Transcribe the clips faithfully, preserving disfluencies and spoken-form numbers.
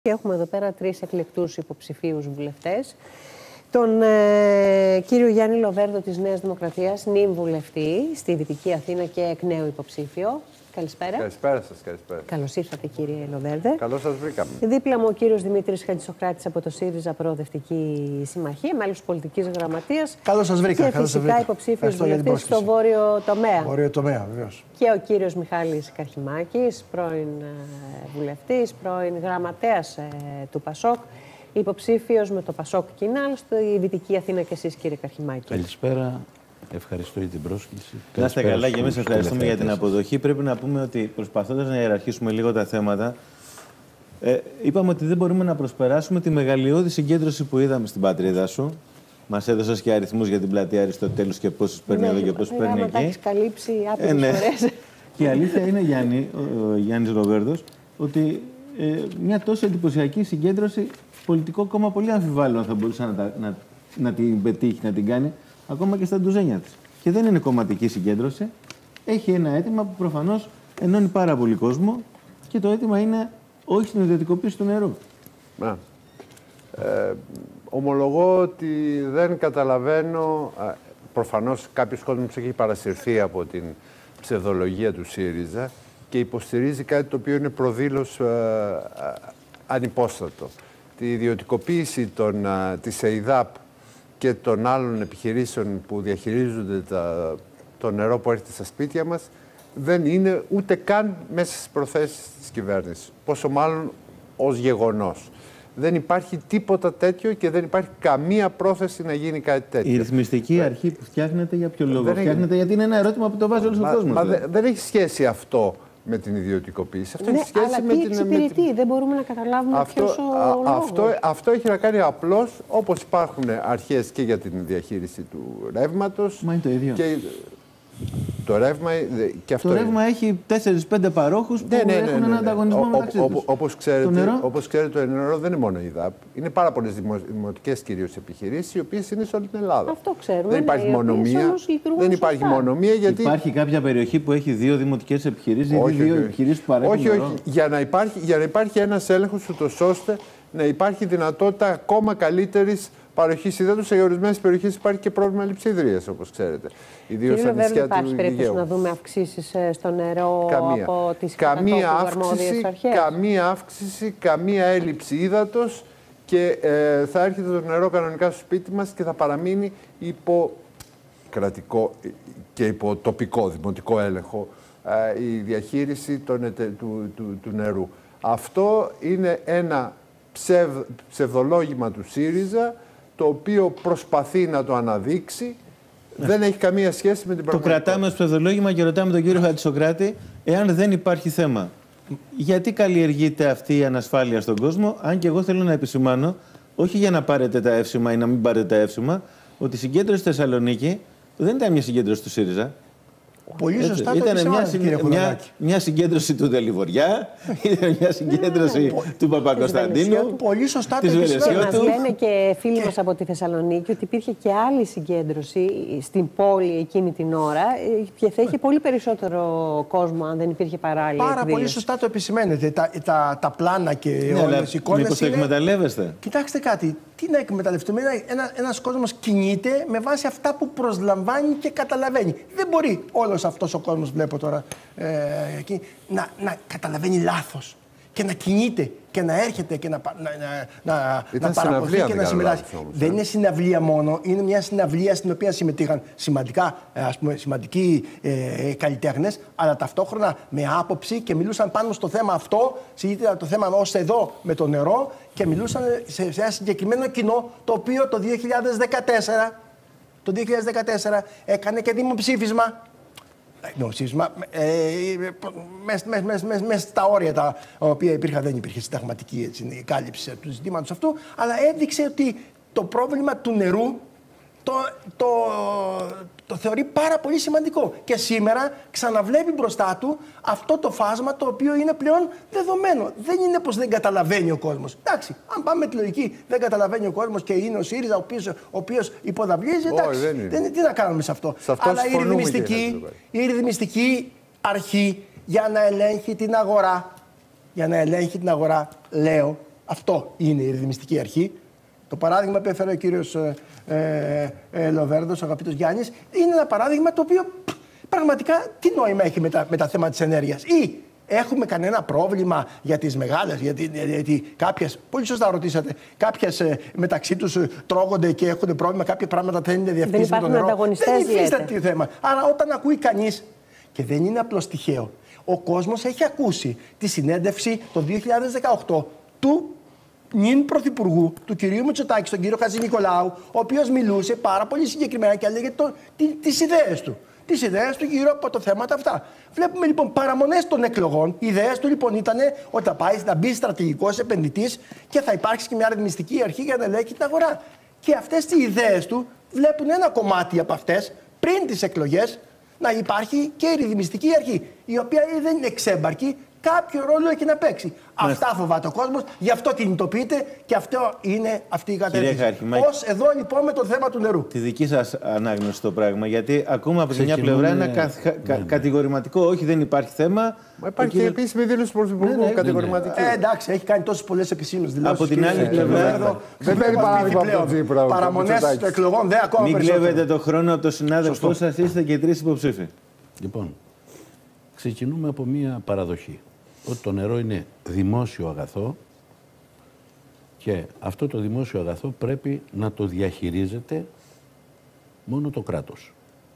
Και έχουμε εδώ πέρα τρεις εκλεκτούς υποψηφίους βουλευτές. Τον ε, κύριο Γιάννη Λοβέρδο της Νέας Δημοκρατίας, νυν βουλευτή στη Δυτική Αθήνα και εκ νέου υποψήφιο. Καλησπέρα. Καλησπέρα σας, καλησπέρα. Καλώς ήρθατε, κύριε Λοβέρδε. Καλώς σας βρήκαμε. Δίπλα μου ο κύριος Δημήτρης Χατζησοκράτης από το ΣΥΡΙΖΑ Προοδευτική Συμμαχία, μέλος πολιτικής γραμματείας. Καλώς σας βρήκα. Και φυσικά υποψήφιος βουλευτής στο βόρειο τομέα. Βόρειο τομέα, βεβαίως. Και ο κύριος Μιχάλης Καρχημάκης, πρώην βουλευτής, πρώην γραμματέας του ΠΑΣΟΚ, υποψήφιος με το ΠΑΣΟΚ Κινάλ στη Δυτική Αθήνα και εσείς, κύριε Καρχημάκη. Καλησπέρα. Ευχαριστώ για την πρόσκληση. Να είστε καλά και εμείς ευχαριστούμε για την αποδοχή. Πρέπει να πούμε ότι προσπαθώντας να ιεραρχήσουμε λίγο τα θέματα, ε, είπαμε ότι δεν μπορούμε να προσπεράσουμε τη μεγαλειώδη συγκέντρωση που είδαμε στην πατρίδα σου. Μας έδωσες και αριθμούς για την πλατεία Αριστοτέλους και πόσους παίρνει εδώ και πόσους παίρνει εκεί. Τα έχεις καλύψει άπειρες ε, ναι. φορές. Και η αλήθεια είναι, Γιάννη, ο, ο Γιάννης Λοβέρδος, ότι ε, μια τόσο εντυπωσιακή συγκέντρωση, πολιτικό κόμμα πολύ αμφιβάλλον θα μπορούσε να, τα, να, να την πετύχει, να την κάνει, ακόμα και στα ντουζένια της. Και δεν είναι κομματική συγκέντρωση. Έχει ένα αίτημα που προφανώς ενώνει πάρα πολύ κόσμο και το αίτημα είναι όχι στην ιδιωτικοποίηση του νερού. Να. Ε, ομολογώ ότι δεν καταλαβαίνω. Προφανώς κάποιος κόσμος έχει παρασυρθεί από την ψευδολογία του ΣΥΡΙΖΑ και υποστηρίζει κάτι το οποίο είναι προδήλως ε, ε, ανυπόστατο. Τη ιδιωτικοποίηση των, ε, της ΕΙΔΑΠ και των άλλων επιχειρήσεων που διαχειρίζονται τα, το νερό που έρχεται στα σπίτια μας δεν είναι ούτε καν μέσα στις προθέσεις της κυβέρνησης. Πόσο μάλλον ως γεγονός. Δεν υπάρχει τίποτα τέτοιο και δεν υπάρχει καμία πρόθεση να γίνει κάτι τέτοιο. Η ρυθμιστική Δε... αρχή που φτιάχνεται για ποιο λόγο δεν φτιάχνεται, έχει... γιατί είναι ένα ερώτημα που το βάζει όλος ο κόσμος. Μα, δε, δεν έχει σχέση αυτό με την ιδιωτικοποίηση. Αυτό ναι, έχει σχέση αλλά με τι την. εξυπηρετεί, με την... δεν μπορούμε να καταλάβουμε αυτό, ποιος ο α, λόγος. Αυτό, αυτό έχει να κάνει απλώς όπως υπάρχουν αρχές και για την διαχείριση του ρεύματος. Μα είναι το ίδιο. Και... Το ρεύμα, και αυτό το ρεύμα έχει τέσσερις πέντε παρόχους που ναι, ναι, ναι, έχουν ναι, ναι. έναν ανταγωνισμό μεταξύ τους. Όπως ξέρετε, το νερό... όπως ξέρετε, το νερό δεν είναι μόνο η ΔΑΠ. Είναι πάρα πολλές δημοτικές κυρίως επιχειρήσεις, οι οποίες είναι σε όλη την Ελλάδα. Αυτό ξέρουμε. Δεν υπάρχει ναι, μονομία. Δεν υπάρχει σωστά. μονομία γιατί... Υπάρχει κάποια περιοχή που έχει δύο δημοτικές επιχειρήσεις όχι, ή δύο όχι, επιχειρήσεις που παρέχουν όχι, νερό. όχι. Για να υπάρχει, για να υπάρχει ένας έλεγχος ούτως ώστε να υπάρχει δυνατότητα ακόμα καλύτερης παροχής υδάτος. Σε ορισμένες περιοχές υπάρχει και πρόβλημα λειψιδρίας, όπως ξέρετε. Ιδίως στα νησιά του Αιγαίου. Υπάρχει περίπτωση να δούμε αυξήσεις στο νερό καμία. από τις καμία αύξηση, αρχές. Καμία αύξηση, καμία έλλειψη υδάτος και ε, θα έρχεται το νερό κανονικά στο σπίτι μας και θα παραμείνει υπό κρατικό και υπό τοπικό δημοτικό έλεγχο ε, η διαχείριση των, του, του, του, του νερού. Αυτό είναι ένα ψευ, ψευδολόγημα του ΣΥΡΙΖΑ, το οποίο προσπαθεί να το αναδείξει. Ναι. Δεν έχει καμία σχέση με την πραγματικότητα. Το κρατάμε ως ψευδολόγημα και ρωτάμε τον κύριο Χατζησοκράτη, εάν δεν υπάρχει θέμα, γιατί καλλιεργείται αυτή η ανασφάλεια στον κόσμο, αν και εγώ θέλω να επισημάνω, όχι για να πάρετε τα εύσημα ή να μην πάρετε τα εύσημα, ότι η συγκέντρωση στη Θεσσαλονίκη δεν ήταν μια συγκέντρωση του ΣΥΡΙΖΑ. Πολύ σωστά ήταν το μια, κύριε μια, μια συγκέντρωση του Δελιβοριά, ήταν μια συγκέντρωση του Παπακοσταντίνου. Πολύ σωστά το επισημάνει. Μας λένε και φίλοι μας από τη Θεσσαλονίκη ότι υπήρχε και άλλη συγκέντρωση στην πόλη εκείνη την ώρα και θα είχε πολύ περισσότερο κόσμο αν δεν υπήρχε παράλληλη Πάρα εκδήλωση. πολύ σωστά το επισημαίνετε. Τα, τα, τα πλάνα και ναι, όλες οι εικόνες. Μήπως το είναι... εκμεταλλεύεστε. Κοιτάξτε κάτι. Τι να εκμεταλλευτούμε. Ένα, ένας κόσμος κινείται με βάση αυτά που προσλαμβάνει και καταλαβαίνει. Δεν μπορεί όλος αυτός ο κόσμος, βλέπω τώρα, ε, εκεί, να, να καταλαβαίνει λάθος και να κινείται και να έρχεται και να, να, να, να παραπονθεί και να συμμετάσχει. Δεν είναι συναυλία μόνο, είναι μια συναυλία στην οποία συμμετείχαν σημαντικά, ας πούμε, σημαντικοί ε, καλλιτέχνες, αλλά ταυτόχρονα με άποψη και μιλούσαν πάνω στο θέμα αυτό, συζήτησαν το θέμα ως εδώ με το νερό και μιλούσαν σε, σε ένα συγκεκριμένο κοινό, το οποίο το δύο χιλιάδες δεκατέσσερα, το δύο χιλιάδες δεκατέσσερα έκανε και δημοψήφισμα. Δημοψήφισμα, ε, μέσα στα όρια τα οποία υπήρχαν, δεν υπήρχε συνταγματική έτσι, κάλυψη του ζητήματος αυτού, αλλά έδειξε ότι το πρόβλημα του νερού το, το, το θεωρεί πάρα πολύ σημαντικό. Και σήμερα ξαναβλέπει μπροστά του αυτό το φάσμα το οποίο είναι πλέον δεδομένο. Δεν είναι πως δεν καταλαβαίνει ο κόσμος. Εντάξει, αν πάμε με τη λογική, δεν καταλαβαίνει ο κόσμος και είναι ο ΣΥΡΙΖΑ ο οποίος, ο οποίος υποδαβλίζει, εντάξει, oh, δεν δεν, τι να κάνουμε σε αυτό. Σε αυτό αλλά η ρυθμιστική, η ρυθμιστική αρχή για να ελέγχει την αγορά, για να ελέγχει την αγορά, λέω, Αυτό είναι η ρυθμιστική αρχή. Το παράδειγμα που έφερε ο κύριος ε, ε, ε, Λοβέρδος, ο αγαπητός Γιάννης, είναι ένα παράδειγμα το οποίο πραγματικά τι νόημα έχει με τα, με τα θέματα της ενέργειας. Ή έχουμε κανένα πρόβλημα για τις μεγάλες, γιατί, γιατί κάποιες, πολύ σωστά ρωτήσατε, κάποιες ε, μεταξύ τους ε, τρώγονται και έχουν πρόβλημα, κάποια πράγματα δεν είναι διαφημίσει με το νερό. Δεν υφίσταται το θέμα. Άρα όταν ακούει κανείς, και δεν είναι απλώς τυχαίο, ο κόσμος έχει ακούσει τη συνέντευξη το δύο χιλιάδες δεκαοκτώ του νυν πρωθυπουργού, του κυρίου Μητσοτάκη, τον κύριο Χατζηνικολάου, ο οποίος μιλούσε πάρα πολύ συγκεκριμένα και έλεγε το, τι, τις ιδέες του. Τις ιδέες του γύρω από τα θέματα αυτά. Βλέπουμε λοιπόν παραμονές των εκλογών. Οι ιδέες του λοιπόν ήταν ότι θα πάει να μπει στρατηγικός επενδυτής και θα υπάρξει και μια ρυθμιστική αρχή για να ελέγχει την αγορά. Και αυτές οι ιδέες του βλέπουν ένα κομμάτι από αυτές πριν τις εκλογές να υπάρχει και η ρυθμιστική αρχή, η οποία δεν είναι εξέμπαρκη. Κάποιο ρόλο έχει να παίξει. Ναι. Αυτά φοβάται ο κόσμος, γι' αυτό κινητοποιείται και αυτό είναι αυτή η κατεύθυνση. Πώς εδώ λοιπόν με το θέμα του νερού. Τη δική σας ανάγνωση στο πράγμα, γιατί ακούμε από τη μια πλευρά ένα κα, κα, κα, ναι. κατηγορηματικό, όχι δεν υπάρχει θέμα. Μα υπάρχει και επίσημη δήλωση του Πρωθυπουργού, ναι, ναι, κατηγορηματική. Ναι, ναι. Ε, εντάξει, έχει κάνει τόσες πολλές επισήμες δηλώσεις. Από την άλλη πλευρά. Δεν παίρνει παράδειγμα από τον Τσίπρα. Παραμονές των εκλογών δεν ακόμα. Μην κλέβετε το χρόνο από τον συνάδελφό σας, είστε και τρεις υποψήφοι. Λοιπόν, ξεκινούμε από μία παραδοχή. Ότι το νερό είναι δημόσιο αγαθό και αυτό το δημόσιο αγαθό πρέπει να το διαχειρίζεται μόνο το κράτος.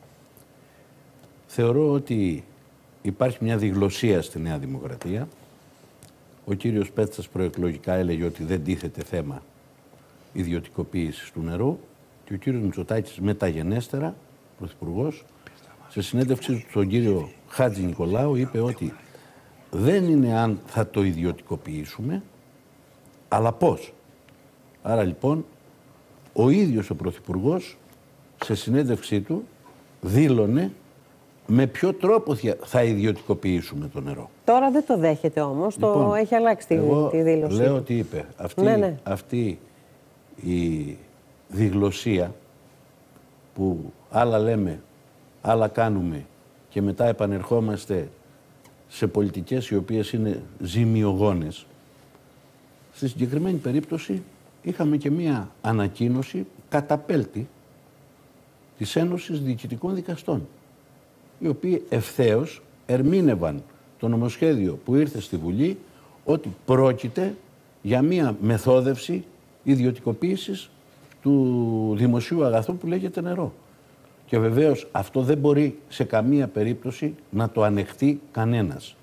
Θεωρώ ότι υπάρχει μια διγλωσία στη Νέα Δημοκρατία. Ο κύριος Πέτσας προεκλογικά έλεγε ότι δεν τίθεται θέμα ιδιωτικοποίησης του νερού και ο κύριος Μητσοτάκης μεταγενέστερα, πρωθυπουργός, σε συνέντευξη του στον κύριο Χατζηνικολάου είπε ότι δεν είναι αν θα το ιδιωτικοποιήσουμε, αλλά πώς. Άρα λοιπόν, ο ίδιος ο Πρωθυπουργός σε συνέντευξή του δήλωνε με ποιο τρόπο θα ιδιωτικοποιήσουμε το νερό. Τώρα δεν το δέχεται όμως, λοιπόν, το έχει αλλάξει τη, εγώ τη δήλωση. Λέω τι είπε. Αυτή, ναι, ναι. αυτή η διγλωσία που άλλα λέμε, άλλα κάνουμε και μετά επανερχόμαστε σε πολιτικές οι οποίες είναι ζημιογόνες. Στη συγκεκριμένη περίπτωση είχαμε και μία ανακοίνωση καταπέλτη της Ένωσης Διοικητικών Δικαστών, οι οποίοι ευθέως ερμήνευαν το νομοσχέδιο που ήρθε στη Βουλή ότι πρόκειται για μία μεθόδευση ιδιωτικοποίησης του δημοσίου αγαθού που λέγεται νερό. Και βεβαίως αυτό δεν μπορεί σε καμία περίπτωση να το ανεχτεί κανένας.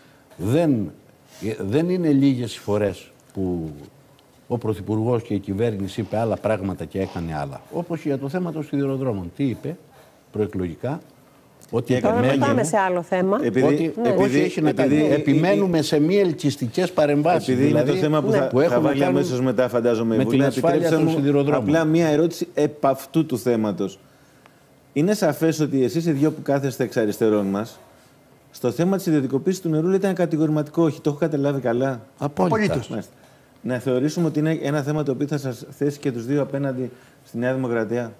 Δεν, δεν είναι λίγες οι φορές που ο Πρωθυπουργός και η κυβέρνηση είπε άλλα πράγματα και έκανε άλλα. Όπως για το θέμα των σιδηροδρόμων. Τι είπε προεκλογικά? Ότι τώρα δεν πάμε σε άλλο θέμα. Επειδή, ότι, ναι. επειδή, έχει να κάνει. Επιμένουμε η, σε μη ελκυστικές παρεμβάσεις. Επειδή δηλαδή, είναι το θέμα που ναι. θα, που θα βάλει αμέσως μετά, φαντάζομαι, με την ασφάλεια των σιδηροδρόμων. Απλά μία ερώτηση επ' αυτού του θέματος. Είναι σαφές ότι εσείς οι δυο που κάθεστε εξ αριστερών μας, στο θέμα της ιδιωτικοποίησης του νερού λέτε ένα κατηγορηματικό όχι. Το έχω καταλάβει καλά? Απόλυτα. Να θεωρήσουμε ότι είναι ένα θέμα το οποίο θα σας θέσει και τους δύο απέναντι στη Νέα Δημοκρατία.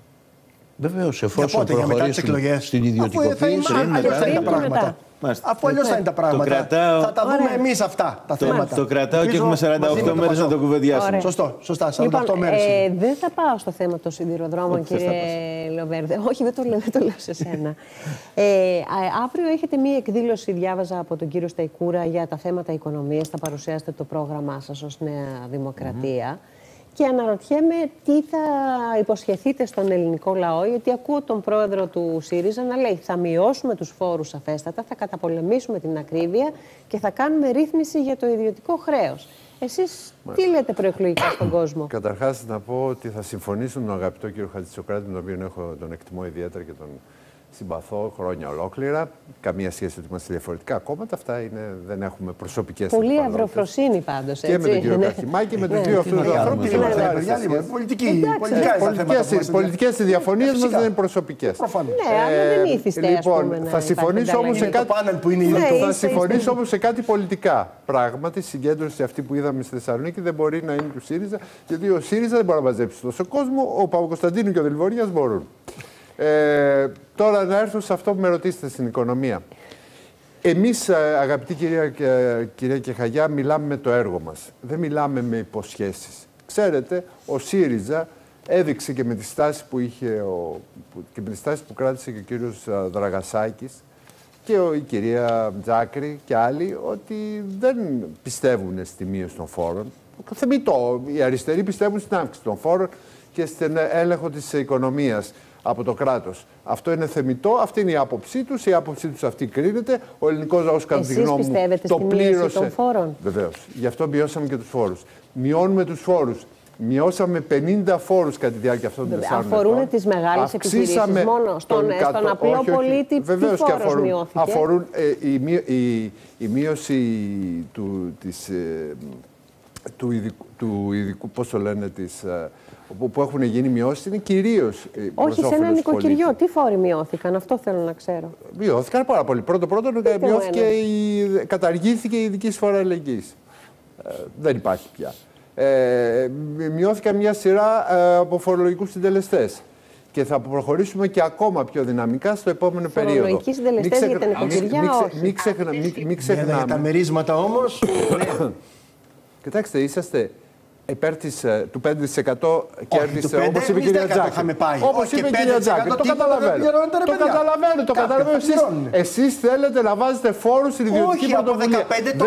Βεβαίως, εφόσον προχωρήσουμε στην ιδιωτικοποίηση. Αλλιώς θα είναι τα πράγματα. Αφού αλλιώς θα είναι τα πράγματα. Κρατάω... Θα τα δούμε εμείς αυτά τα το, θέματα. Το κρατάω και έχουμε σαράντα οκτώ μέρες να το κουβεντιάσουμε. Σωστό, σωστά, σαράντα οκτώ λοιπόν, μέρες. Ε, δεν θα πάω στο θέμα των σιδηροδρόμων, κύριε Λοβέρδε. Όχι, δεν το λέω, δεν το λέω σε σένα. ε, αύριο έχετε μία εκδήλωση, διάβαζα από τον κύριο Σταϊκούρα, για τα θέματα οικονομίας. Θα παρουσιάσετε το πρόγραμμά σας ως Νέα Δημοκρατία. Mm-hmm. Και αναρωτιέμαι τι θα υποσχεθείτε στον ελληνικό λαό, γιατί ακούω τον πρόεδρο του ΣΥΡΙΖΑ να λέει θα μειώσουμε τους φόρους σαφέστατα, θα καταπολεμήσουμε την ακρίβεια και θα κάνουμε ρύθμιση για το ιδιωτικό χρέος. Εσείς τι λέτε προεκλογικά στον κόσμο? Καταρχάς να πω ότι θα συμφωνήσω με τον αγαπητό κύριο Χατζησοκράτη, με τον οποίο έχω, τον εκτιμώ ιδιαίτερα και τον συμπαθώ χρόνια ολόκληρα. Καμία σχέση ότι είμαστε διαφορετικά κόμματα. Αυτά είναι, δεν έχουμε προσωπικές πολύ αυροφροσύνη πάντως. Και με τον κύριο Καχημάκη και με τον κύριο αυτού του ανθρώπου. Πολιτικές διαφωνίες μας δεν είναι προσωπικές. Ναι, αλλά δεν ήθιστε. Λοιπόν, θα συμφωνήσω όμως σε κάτι πολιτικά. Πράγματι, η συγκέντρωση αυτή που είδαμε στη Θεσσαλονίκη δεν μπορεί να είναι του ΣΥΡΙΖΑ, γιατί ο ΣΥΡΙΖΑ δεν μπορεί να μαζέψει τόσο κόσμο, ο Παπακοσταντίνου και ο Δελβορίας μπορούν. Ε, τώρα να έρθω σε αυτό που με ρωτήσετε στην οικονομία. Εμείς, αγαπητή κυρία, κυρία Κεχαγιά, μιλάμε με το έργο μας. Δεν μιλάμε με υποσχέσεις. Ξέρετε, ο ΣΥΡΙΖΑ έδειξε και με τις στάσεις που είχε ο, και με τις στάσεις που κράτησε και ο κύριος Δραγασάκης και ο, η κυρία Τζάκρη και άλλοι, ότι δεν πιστεύουν στη μείωση των φόρων. Θεμιτό, οι αριστεροί πιστεύουν στην αύξηση των φόρων και στην έλεγχο της οικονομίας από το κράτος. Αυτό είναι θεμιτό, αυτή είναι η άποψή τους, η άποψή τους αυτή κρίνεται. Ο ελληνικός λαός, κατά τη γνώμη μου, το πλήρωσε. Των φόρων. Βεβαίως. Γι' αυτό μειώσαμε και τους φόρους. Μειώνουμε τους φόρους. Μειώσαμε πενήντα φόρους κατά τη διάρκεια αυτών των τεσσάρων ετών. Αφορούν τις μεγάλες επιχειρήσεις μόνο, στον, τον, στον απλό όχι, όχι. πολίτη, βεβαίως τι φόρος αφορούν, μειώθηκε. Αφορούν ε, η, η, η μείωση του, της, ε, του, ειδικού, του ειδικού, πώς το λένε, της, ε, που έχουν γίνει μειώσεις, είναι κυρίως ε, όχι, σε ένα νοικοκυριό. Τι φόροι μειώθηκαν, αυτό θέλω να ξέρω. Μειώθηκαν πάρα πολύ. Πρώτο πρώτο μειώθηκε η, καταργήθηκε η ειδική εισφορά αλληλεγγύης. Ε, δεν υπάρχει πια. Ε, μειώθηκαν μια σειρά ε, από φορολογικούς συντελεστές. Και θα προχωρήσουμε και ακόμα πιο δυναμικά στο επόμενο περίοδο. Φορολογικοί συντελεστές για τα νοικοκυριά, όχι. Μην ξεχνα, ξεχνάμε. Για τα μερίσματα όμως. Ναι. Κοιτάξτε, είσαστε υπέρ της, του πέντε τοις εκατό κέρδισε, όπως είπε η κυρία Τζάκη. Όπως είπε η κυρία Τζάκη. Το καταλαβαίνω. Το καταλαβαίνω. Το καταλαβαίνω. Εσείς θέλετε να βάζετε φόρους στην ιδιωτική πρωτοβουλία.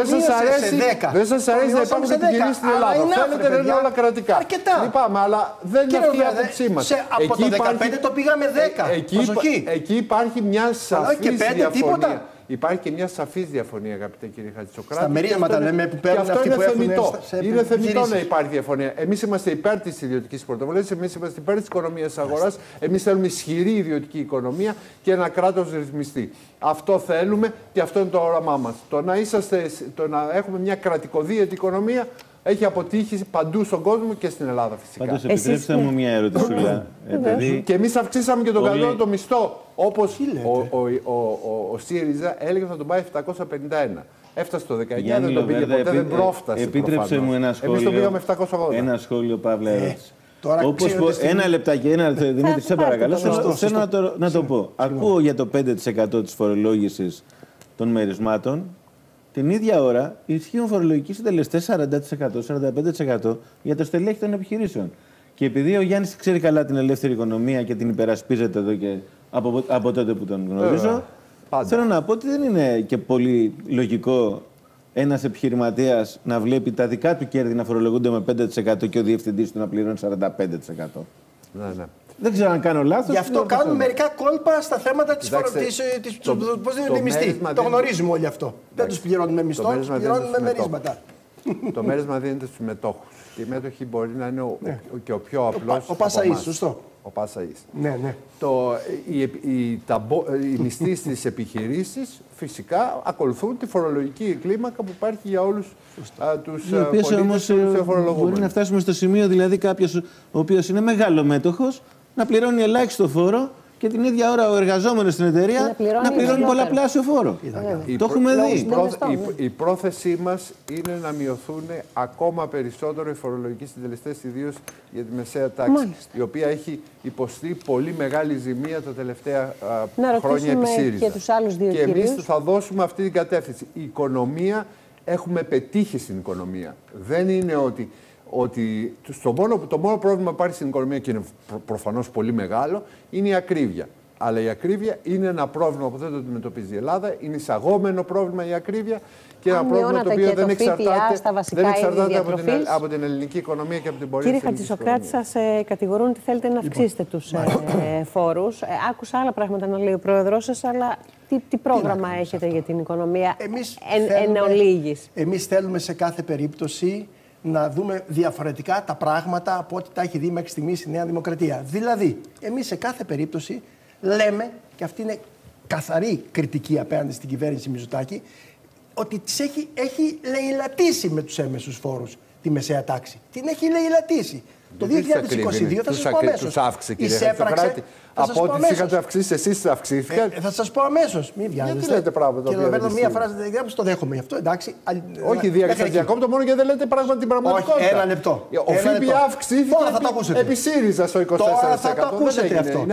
Δεν σας αρέσει να υπάρχουν επιχειρήσεις στην Ελλάδα. Θέλετε να είναι όλα κρατικά. Λυπάμαι, αλλά δεν είναι αυτή η άποψή μας. Από το δεκαπέντε το πήγαμε δέκα. Εκεί υπάρχει μια σαφής διαφωνία. Υπάρχει και μια σαφής διαφωνία, αγαπητέ κύριε Χατζησοκράτη. Στα μερίσματα λέμε που παίρνουν αυτοί που έχουν. Είναι θεμιτό να υπάρχει διαφωνία. Εμείς είμαστε υπέρ της ιδιωτικής πρωτοβουλίας, εμείς είμαστε υπέρ της οικονομίας αγοράς, εμείς θέλουμε ισχυρή ιδιωτική οικονομία και ένα κράτος ρυθμιστή. Αυτό θέλουμε και αυτό είναι το όραμά μας. Το να, είσαστε, το να έχουμε μια κρατικοδίαιτη οικονομία έχει αποτύχει παντού στον κόσμο και στην Ελλάδα φυσικά. Πάντως, επιτρέψτε μου μια ερώτηση. επειδή... Και εμείς αυξήσαμε και τον πολύ... κατώτατο μισθό. Όπως ο, ο, ο, ο, ο ΣΥΡΙΖΑ έλεγε θα τον πάει επτακόσια πενήντα ένα. Έφτασε το δεκαεννιά, δεν τον πήγε ποτέ, επί... δεν πρόφτασε. Επίτρεψε μου ένα σχόλιο. Εμείς τον πήγαμε επτακόσια ογδόντα. Ένα σχόλιο, Παύλα, ερώτηση. Όπως πω... Στην... Ένα λεπτάκι, ένα λεπτό, Δημήτρη, σε παρακαλώ. Θέλω να το, να το πω. Ακούω για το πέντε τοις εκατό της φορολόγησης των μερισμάτων. Την ίδια ώρα ισχύουν φορολογικοί συντελεστές σαράντα τοις εκατό, σαράντα πέντε τοις εκατό για το στελέχη των επιχειρήσεων. Και επειδή ο Γιάννης ξέρει καλά την ελεύθερη οικονομία και την υπερασπίζεται εδώ και από, από τότε που τον γνωρίζω, ε, θέλω να πω ότι δεν είναι και πολύ λογικό ένας επιχειρηματίας να βλέπει τα δικά του κέρδη να φορολογούνται με πέντε τοις εκατό και ο διευθυντής του να πληρώνει σαράντα πέντε τοις εκατό. Ναι, ναι. Δεν ξέρω αν κάνω λάθος. Γι' αυτό κάνουν αυτό. Μερικά κόλπα στα θέματα της φορολογίας. Πώς δίνουν μισθοί. Το γνωρίζουμε όλοι αυτό. Δεν τους πληρώνουν με μισθό, τους πληρώνουν με μερίσματα. Το μέρισμα δίνεται στους μετόχους. Και οι μέτοχοι μπορεί να είναι ο, ναι. ο, και ο πιο απλός. Ο Πασαΐς, σωστό. Ο Πασαΐς. Ναι, ναι. Το, οι, οι, τα, οι μισθοί στις επιχειρήσεις φυσικά ακολουθούν τη φορολογική κλίμακα που υπάρχει για όλους α, τους πολίτες όμως, και τους φορολογούμενους. Μπορεί να φτάσουμε στο σημείο δηλαδή κάποιος ο οποίος είναι μεγάλο μέτοχος να πληρώνει ελάχιστο φόρο και την ίδια ώρα ο εργαζόμενος στην εταιρεία να πληρώνει, να πληρώνει πολλαπλάσιο φόρο. Η το έχουμε δει. Η, πρόθ, η, η πρόθεσή μας είναι να μειωθούν ακόμα περισσότερο οι φορολογικοί συντελεστές, ιδίως για τη μεσαία τάξη, μάλιστα, η οποία έχει υποστεί πολύ μεγάλη ζημία τα τελευταία α, χρόνια επί ΣΥΡΙΖΑ. Και τους άλλους δύο και εμείς κυρίους. θα δώσουμε αυτή την κατεύθυνση. Η οικονομία, έχουμε πετύχει στην οικονομία. Δεν είναι ότι... ότι στο μόνο, το μόνο πρόβλημα που υπάρχει στην οικονομία και είναι προ, προφανώς πολύ μεγάλο είναι η ακρίβεια. Αλλά η ακρίβεια είναι ένα πρόβλημα που δεν το αντιμετωπίζει η Ελλάδα. Είναι εισαγόμενο πρόβλημα η ακρίβεια και ένα πρόβλημα το οποίο δεν εξαρτάται, δεν εξαρτάται από, την, από την ελληνική οικονομία και από την πορεία της ελληνικής οικονομίας. Κύριε Χατζησοκράτη, σας ε, κατηγορούν ότι θέλετε να αυξήσετε λοιπόν. τους ε, φόρους. Ε, άκουσα άλλα πράγματα να λέει ο πρόεδρός σας, αλλά τι, τι πρόγραμμα τι έχετε για την οικονομία εν ολίγης? Εμείς θέλουμε σε κάθε περίπτωση να δούμε διαφορετικά τα πράγματα από ό,τι τα έχει δει μέχρι στιγμής η Νέα Δημοκρατία. Δηλαδή, εμείς σε κάθε περίπτωση λέμε, και αυτή είναι καθαρή κριτική απέναντι στην κυβέρνηση Μητσοτάκη, ότι της έχει, έχει λαιλατήσει με τους έμεσους φόρους τη μεσαία τάξη. Την έχει λαιλατήσει. Το δύο χιλιάδες είκοσι δύο θα σας πω αμέσως. Τους αύξησε, κύριε Χατζηδοκράτη. Από ό,τι τις είχατε αυξήσει, εσείς τις αυξήθηκαν. Ε, θα σας πω αμέσως. Μην βιάζεστε. Γιατί λέτε πράγματα. Κύριε Λοβέρδο, μία φράση δεν το δέχομαι. Γι' αυτό εντάξει. Όχι, διακόπτω μόνο γιατί δεν λέτε πράγματι την πραγματικότητα. Όχι, ένα λεπτό. Ο ΦΠΑ αυξήθηκε επί ΣΥΡΙΖΑ στο είκοσι τέσσερα τοις εκατό. Τώρα θα το ακούσετε αυτό.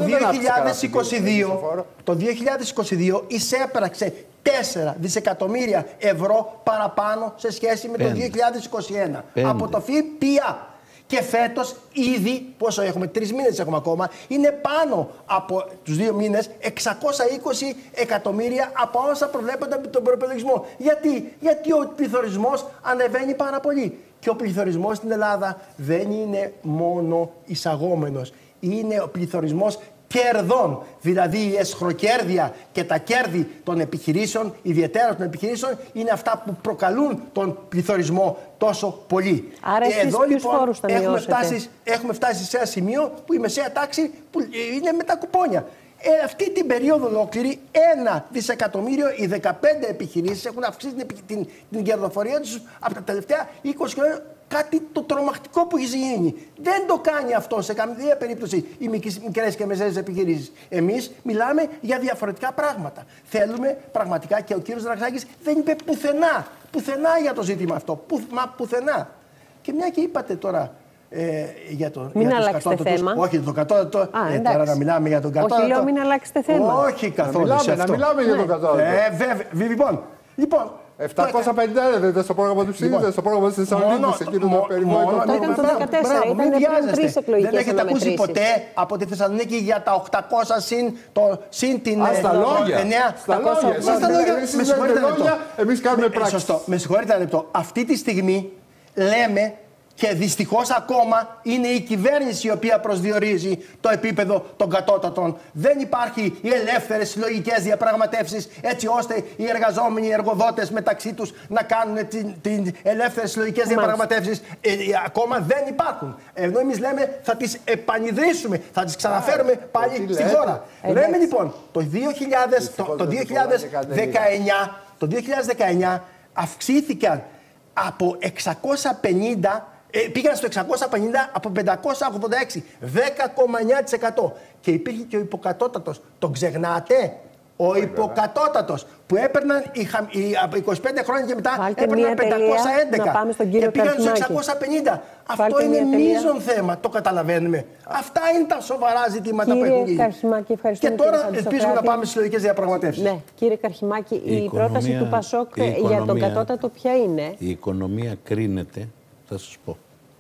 Το δύο χιλιάδες είκοσι δύο εισέπραξε τέσσερα δισεκατομμύρια ευρώ παραπάνω σε σχέση με το δύο χιλιάδες είκοσι ένα. Από το ΦΠΑ. Και φέτος ήδη, πόσο έχουμε, τρεις μήνες έχουμε ακόμα, είναι πάνω από τους δύο μήνες εξακόσια είκοσι εκατομμύρια από όσα προβλέπονται από τον προϋπολογισμό. Γιατί? Γιατί ο πληθωρισμός ανεβαίνει πάρα πολύ. Και ο πληθωρισμός στην Ελλάδα δεν είναι μόνο εισαγόμενος. Είναι ο πληθωρισμός κερδών, δηλαδή η εσχροκέρδεια και τα κέρδη των επιχειρήσεων, ιδιαίτερα των επιχειρήσεων, είναι αυτά που προκαλούν τον πληθωρισμό τόσο πολύ. Άρα εσείς εδώ ποιους λοιπόν φόρους θα έχουμε μειώσετε? φτάσει, έχουμε φτάσει σε ένα σημείο που η μεσαία τάξη που είναι με τα κουπόνια. Ε, αυτή την περίοδο ολόκληρη, ένα δισεκατομμύριο, οι δεκαπέντε επιχειρήσεις έχουν αυξήσει την, την, την κερδοφορία τους από τα τελευταία είκοσι χρόνια. Κάτι το τρομακτικό που έχει γίνει. Δεν το κάνει αυτό σε καμία περίπτωση οι μικρές και μεσαίες επιχειρήσεις. Εμείς μιλάμε για διαφορετικά πράγματα. Θέλουμε πραγματικά, και ο κύριος Δραξάκης δεν είπε πουθενά, πουθενά για το ζήτημα αυτό. Που, μα πουθενά. Και μια και είπατε τώρα ε, για το. Μην για αλλάξετε θέμα. Όχι, το κατώτατο. Α, ε, τώρα να μιλάμε για τον κατώτατο. Όχι, λέω μην αλλάξετε θέμα. Όχι καθόλου. Να σε μιλάμε, αυτό. να μιλάμε για τον κατώτατο. Ε, βέβαια. Λοιπόν. λοιπόν επτακόσια πενήντα δεν ήταν στο πρόγραμμα του ΣΥΡΙΖΑ, στο πρόγραμμα της Θεσσαλονίκης, εκείνο το περιβόητο. Το ήταν το δεκατέσσερα, ήταν πριν τρεις εκλογικές δεν έχετε ακούσει αναμετρήσεις. ποτέ από τη Θεσσαλονίκη για τα οκτακόσια συν, το, συν την... Α, στα λόγια. Στα λόγια. Στα λόγια. Με συγχωρείτε ένα λεπτό. Εμείς κάνουμε πράξεις. Σωστό. Με συγχωρείτε ένα λεπτό. Αυτή τη στιγμή λέμε, και δυστυχώς ακόμα είναι η κυβέρνηση η οποία προσδιορίζει το επίπεδο των κατώτατων. Δεν υπάρχει οι ελεύθερες συλλογικές διαπραγματεύσεις έτσι ώστε οι εργαζόμενοι, οι εργοδότες μεταξύ τους να κάνουν τις την ελεύθερες συλλογικές διαπραγματεύσεις. Ε, ακόμα δεν υπάρχουν. Ενώ εμείς λέμε θα τις επανειδρύσουμε, θα τις ξαναφέρουμε Α, πάλι στη λέτε. χώρα. Ε, λέμε λοιπόν το δύο χιλιάδες, το, το δύο χιλιάδες δεκαεννιά, το δύο χιλιάδες δεκαεννιά αυξήθηκαν από εξακόσια πενήντα. Ε, πήγαν στο εξακόσια πενήντα από πεντακόσια ογδόντα έξι, δέκα κόμμα εννιά τοις εκατό. Και υπήρχε και ο υποκατώτατος. Τον ξεχνάτε? Ο υποκατώτατος που έπαιρναν οι, οι, από είκοσι πέντε χρόνια και μετά Βάλτε έπαιρναν πεντακόσια έντεκα και πήγαν στους εξακόσια πενήντα. Αυτό είναι μείζον θέμα. Το καταλαβαίνουμε. Αυτά είναι τα σοβαρά ζητήματα κύριε που έχουν γίνει. Καρχιμάκη, ευχαριστούμε. Και τώρα ελπίζουμε να πάμε στις συλλογικές διαπραγματεύσεις. Ναι, κύριε Καρχιμάκη, η, η οικονομία, πρόταση του Πασόκ οικονομία, για τον κατώτατο ποια είναι? Η οικονομία κρίνεται, θα σας πω.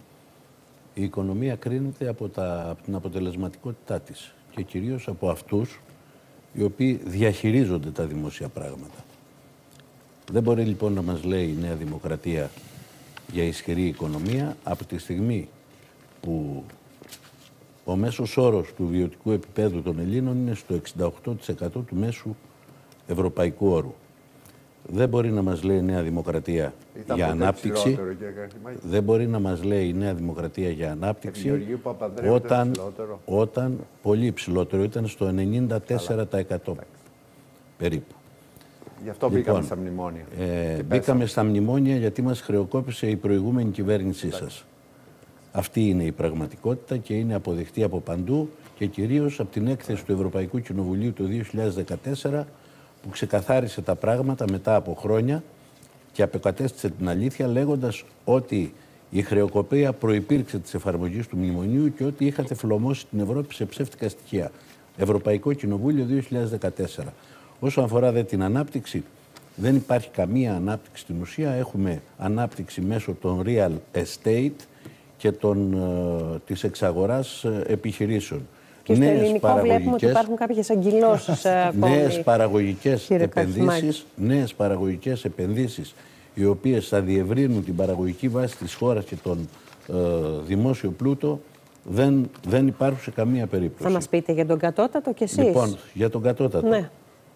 Η οικονομία κρίνεται από, τα, από την αποτελεσματικότητά της και κυρίως από αυτούς οι οποίοι διαχειρίζονται τα δημόσια πράγματα. Δεν μπορεί λοιπόν να μας λέει η Νέα Δημοκρατία για ισχυρή οικονομία από τη στιγμή που ο μέσος όρος του βιωτικού επίπεδου των Ελλήνων είναι στο εξήντα οκτώ τοις εκατό του μέσου ευρωπαϊκού όρου. Δεν μπορεί να μας λέει η Νέα Δημοκρατία Ήταν για ανάπτυξη. Δεν μπορεί να μας λέει η Νέα Δημοκρατία για ανάπτυξη όταν, όταν πολύ υψηλότερο ήταν στο ενενήντα τέσσερα τοις εκατό περίπου. Γι' αυτό λοιπόν, μπήκαμε στα μνημόνια. Ε, μπήκαμε στα μνημόνια γιατί μας χρεοκόπησε η προηγούμενη κυβέρνησή σας. Αυτή είναι η πραγματικότητα και είναι αποδεικτή από παντού και κυρίως από την έκθεση του Ευρωπαϊκού Κοινοβουλίου το δύο χιλιάδες δεκατέσσερα που ξεκαθάρισε τα πράγματα μετά από χρόνια και αποκατέστησε την αλήθεια λέγοντας ότι η χρεοκοπία προϋπήρξε της εφαρμογής του μνημονίου και ότι είχατε φλωμώσει την Ευρώπη σε ψεύτικα στοιχεία. Ευρωπαϊκό Κοινοβούλιο δύο χιλιάδες δεκατέσσερα. Όσον αφορά δε την ανάπτυξη, δεν υπάρχει καμία ανάπτυξη στην ουσία. Έχουμε ανάπτυξη μέσω των real estate και των, ε, της εξαγοράς ε, επιχειρήσεων. Και στο ελληνικό βλέπουμε ότι υπάρχουν κάποιες αγκυλώσεις ακόμη. Νέες παραγωγικές επενδύσεις, νέες παραγωγικές επενδύσεις, οι οποίες θα διευρύνουν την παραγωγική βάση της χώρας και τον ε, δημόσιο πλούτο, δεν, δεν υπάρχουν σε καμία περίπτωση. Θα μας πείτε για τον κατώτατο κι εσείς. Λοιπόν, για τον κατώτατο. Ναι.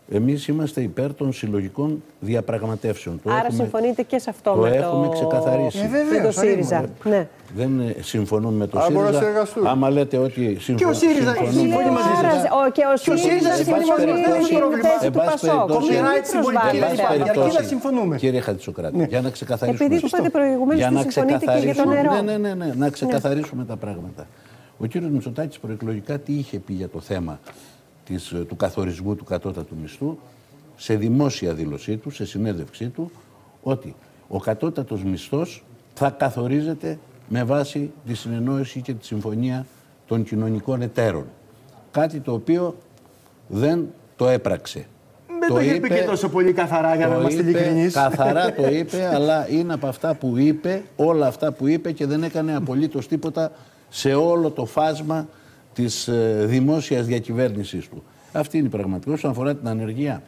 Εμείς είμαστε υπέρ των συλλογικών διαπραγματεύσεων. Το Άρα έχουμε, συμφωνείτε και σε αυτό το με, έχουμε το... ξεκαθαρίσει. Ε, βεβαίως, με το ΣΥΡΙΖα. Ναι. Δεν ε, συμφωνούν με το Άρα μπορούν να ΣΥΡΙΖα. συνεργαστούν. Άμα λέτε ότι συμφωνούν. Και ο ΣΥΡΙΖα συμφωνούν- συμφωνεί μαζί σας. Άρα, ο- Και ο ΣΥΡΙΖα ΣΥΡΙΖα συμφωνεί συμφωνεί, δεν με έχει την πρόβλημα. θέση Εν του πάση Πασόκ. περιπτώσει- Μην Copyright στην πολιτική προσβάλλετε. δεν υπάρχει. περιπτώσει, Αρκεί να συμφωνούμε. Κύριε Χατζησοκράτη, για να ξεκαθαρίσουμε. Επειδή Σωστό. είπατε προηγουμένως Για ότι να συμφωνείτε και για το ξεκαθαρίσουμε- νερό. Ναι, ναι, ναι, ναι, να ξεκαθαρίσουμε τα πράγματα. Ο κύριος Μητσοτάκης προεκλογικά τι είχε πει για το θέμα της, του καθορισμού του κατώτατου μισθού, σε δημόσια δήλωσή του, σε συνέντευξή του, ότι ο κατώτατος μισθός θα καθορίζεται με βάση τη συνεννόηση και τη συμφωνία των κοινωνικών εταίρων. Κάτι το οποίο δεν το έπραξε. Δεν το είχε πει και τόσο πολύ καθαρά, για να το είμαστε είπε, ειλικρινείς. Καθαρά το είπε, αλλά είναι από αυτά που είπε, όλα αυτά που είπε και δεν έκανε απολύτως τίποτα σε όλο το φάσμα της ε, δημόσιας διακυβέρνησης του. Αυτή είναι η πραγματικότητα. Όσον αφορά την ανεργία,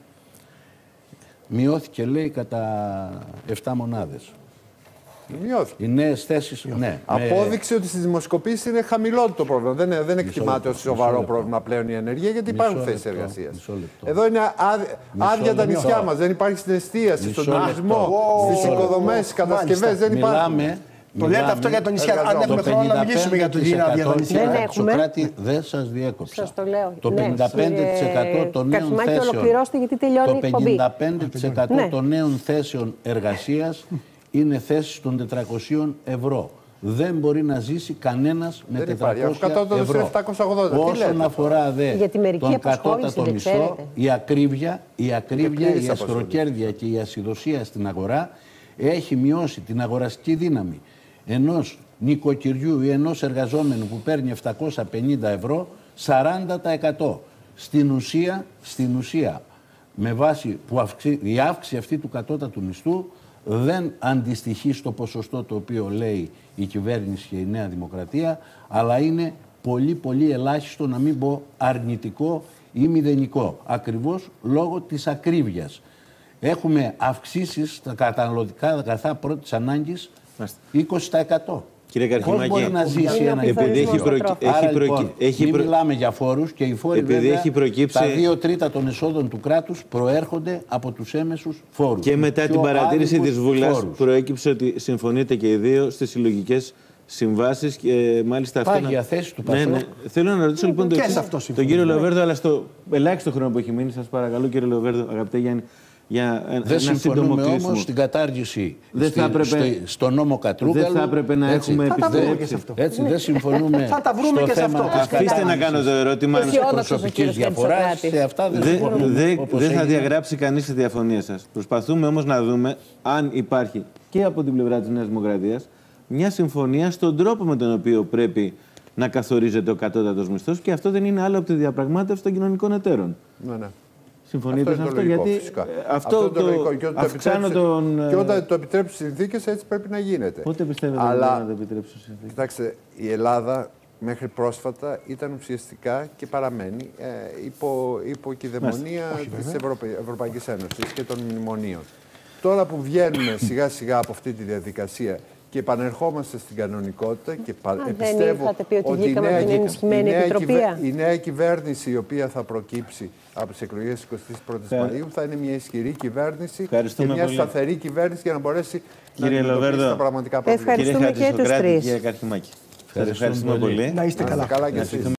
μειώθηκε, λέει, κατά επτά μονάδες. Μειώθηκε. Οι νέες θέσεις, ναι. Απόδειξε ότι στις δημοσκοπήσεις είναι χαμηλό το πρόβλημα. Δεν, δεν εκτιμάται λεπτό, ως σοβαρό μισό λεπτό. πρόβλημα πλέον η ενεργεία, γιατί Μισό υπάρχουν θέσεις λεπτό, εργασίας. μισό λεπτό. Εδώ είναι άδεια, Μισό άδεια τα λεπτό. νησιά μας. Δεν υπάρχει στην εστίαση, Μισό στον τουρισμό, λεπτό. στις Μισό οικοδομές, στις κατασκευές. Δεν υπάρχουν. Μιλάμε, Το λέτε αυτό για τον νησιά. Αν έχουμε χρόνο να μιλήσουμε για τον Δίνα, για τον νησιά. Δεν έχουμε. Σοκράτη, δεν σας διέκοψα. Σας το λέω. Το Ναι, πενήντα πέντε τοις εκατό κύριε των νέων Κασιμάκη, θέσεων, ολοκληρώστε, γιατί τελειώνει η το εκπομπή. πενήντα πέντε τοις εκατό Ναι. των νέων θέσεων εργασίας είναι θέσεις των τετρακοσίων ευρώ. Δεν μπορεί να ζήσει κανένας με Δεν υπάρχει. τετρακόσια Ο κατώτατος ευρώ. είναι επτακόσια ογδόντα. Τι Όσον λέτε? αφορά δε Για τη μερική τον απασχόληση, κατώτατο δεν μισθό, ξέρετε. η ακρίβεια, η, ακρίβεια, πλήρης η απασχόληση. ασχροκέρδεια και η ασυδοσία στην αγορά έχει μειώσει την αγοραστική δύναμη ενός νοικοκυριού ή ενός εργαζόμενου που παίρνει επτακόσια πενήντα ευρώ σαράντα τοις εκατό. Στην ουσία, στην ουσία με βάση που αυξη, η αύξηση αυτή του κατώτατου μισθού δεν αντιστοιχεί στο ποσοστό το οποίο λέει η κυβέρνηση και η Νέα Δημοκρατία, αλλά είναι πολύ πολύ ελάχιστο, να μην πω αρνητικό ή μηδενικό, ακριβώς λόγω της ακρίβειας. Έχουμε αυξήσεις στα καταναλωτικά αγαθά πρώτης ανάγκης είκοσι τοις εκατό. Κύριε Καρχιμάκη, πώς μπορεί να ζήσει είναι ένα επειδή έχει, πληθωρισμός προκυ... στο έχει, Άρα, προκυ... λοιπόν, έχει μην προ... μιλάμε για φόρους και οι φόροι, Επειδή βέβαια, έχει προκύψει- τα δύο τρίτα των εσόδων του κράτους προέρχονται από τους έμεσους φόρους. Και μετά Πιο την παρατήρηση άδικους της Βουλάς φόρους. προέκυψε ότι συμφωνείτε και οι δύο στις συλλογικές συμβάσεις και μάλιστα αυτό. Πάγια θέση του Ναι, Πασόκ. ναι. Θέλω να ρωτήσω λοιπόν το Και εξής. σε αυτό Τον συμφωνώ. κύριο Λοβέρδο, αλλά στο ελάχιστο χρόνο που έχει μείνει, σας παρακαλώ, κύριε Λοβέρδο, αγαπητέ Γιάννη, για ένα Δεν σύντομο συμφωνούμε κλείσιμο. όμως στην κατάργηση Δεν στη- θα έπρεπε- στη- στο νόμο Κατρούγκαλου. δεν θα έπρεπε να Έτσι. έχουμε Θα τα βρούμε επιστρέψει. και σε αυτό. Έτσι, δεν συμφωνούμε Θα τα βρούμε στο και σε θέμα αυτό. της Αφήστε να κατάργησης κάνω το ερώτημα. Αισιόδοξος ο προσωπικής κύριος διαφοράς. Χατζησοκράτης. Σε αυτά δεν Δεν συμφωνούμε. δε, όπως δε θα έγινε. διαγράψει κανείς τη διαφωνία σας. Προσπαθούμε όμως να δούμε αν υπάρχει και από την πλευρά της Νέας Δημοκρατίας μια συμφωνία στον τρόπο με τον οποίο πρέπει να καθορίζεται ο κατώτατος μισθός και αυτό δεν είναι άλλο από τη διαπραγμάτευση των κοινωνικών εταίρων. Ναι, ναι. Συμφωνείτε σε είναι αυτό, το λογικό, γιατί φυσικά. ε, αυτό, είναι το, λογικό. Και όταν το αυξάνω επιτρέψει- τον... Και ε, όταν το επιτρέψει οι συνθήκες, έτσι πρέπει να γίνεται. Πότε πιστεύετε Αλλά- ότι να το επιτρέψει ο συνθήκη? Κοιτάξτε, η Ελλάδα μέχρι πρόσφατα ήταν ουσιαστικά και παραμένει ε, υπό, υπό κυδαιμονία της Ευρωπα... Ευρωπαϊκής Ένωσης και των μνημονίων. Τώρα που βγαίνουμε σιγά σιγά από αυτή τη διαδικασία και επανερχόμαστε στην κανονικότητα και πα... δεν πιστεύω είχατε πει ότι ότι η βγήκαμε νέα, από την κυ- ενισχυμένη η νέα επιτροπή. κυβε- η νέα κυβέρνηση η οποία θα προκύψει από τις εκλογές της εικοστής πρώτης Ευχα- Μαΐου θα είναι μια ισχυρή κυβέρνηση Ευχαριστούμε και μια πολύ. σταθερή κυβέρνηση για να μπορέσει Κύριε να αντιμετωπίσει Λοβέρδο, τα πραγματικά προβλήματα. Ευχαριστούμε Κύριε και τους Χατζησοκράτη, τρεις. Κύριε Καρχιμάκη. Σας Ευχαριστούμε ευχαριστούμε πολύ. πολύ. Να είστε Να είστε καλά. καλά κι εσείς.